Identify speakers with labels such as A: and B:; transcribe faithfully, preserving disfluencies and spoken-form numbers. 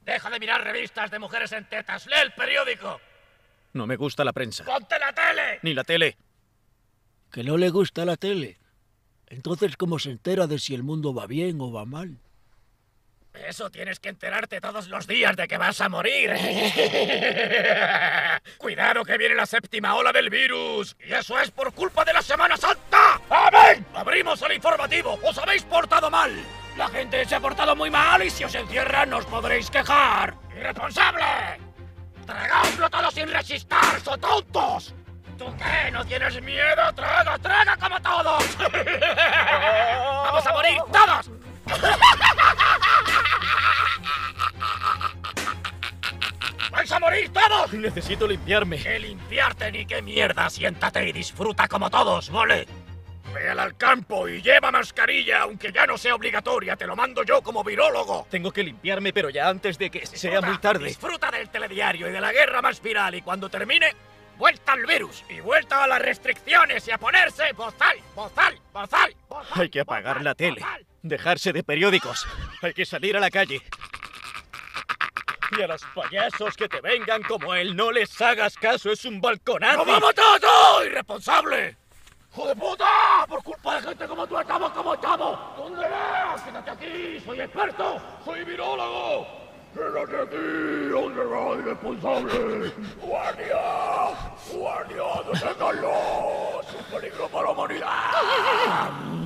A: Deja de mirar revistas de mujeres en tetas. ¡Lee el periódico!
B: No me gusta la prensa.
A: ¡Ponte la tele!
B: Ni la tele.
C: Que no le gusta la tele. Entonces, ¿cómo se entera de si el mundo va bien o va mal?
A: Eso tienes que enterarte todos los días de que vas a morir. ¡Cuidado que viene la séptima ola del virus! ¡Y eso es por culpa de la Semana Santa! ¡Amén! ¡Abrimos el informativo! ¡Os habéis portado mal! La gente se ha portado muy mal y si os encierran no os podréis quejar. ¡Irresponsable! ¡Tragaoslo todo sin resistir, so tontos! ¿Tú qué? ¿No tienes miedo? ¡Traga, traga como todos! ¡Vamos a morir todos! ¡Vais a morir todos!
B: Necesito limpiarme.
A: ¡Qué limpiarte ni qué mierda! Siéntate y disfruta como todos, ¿vale? Ve al campo y lleva mascarilla, aunque ya no sea obligatoria. Te lo mando yo como virólogo.
B: Tengo que limpiarme, pero ya antes de que
A: Disfruta,
B: sea muy tarde.
A: Disfruta del telediario y de la guerra más viral. Y cuando termine, vuelta al virus. Y vuelta a las restricciones y a ponerse bozal, bozal, bozal, bozal.
B: Hay que apagar
A: bozal,
B: la tele.
A: bozal.
B: Dejarse de periódicos. Hay que salir a la calle. Y a los payasos que te vengan como él, no les hagas caso. Es un balconazo.
A: ¡Nos vamos todos! ¡Irresponsable! ¡Hijo de puta! ¡Por culpa de gente como tú estamos como estamos! ¿Dónde vas? ¡Quédate aquí! ¡Soy experto! ¡Soy virólogo! ¡Quédate aquí! ¿Dónde vas, irresponsable? ¡Guardia! ¡Guardia! ¡Deténganlo! ¡Es un peligro para la humanidad!